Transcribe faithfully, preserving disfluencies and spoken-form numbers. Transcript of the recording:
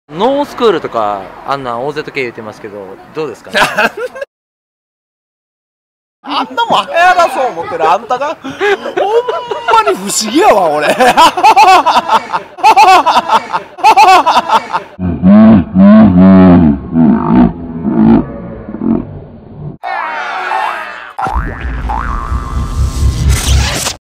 ノースクールとかあんな オーゼット 系言ってますけど、どうですかね。 あんなもん流行らそう思ってるあんたがほんまに不思議やわ俺。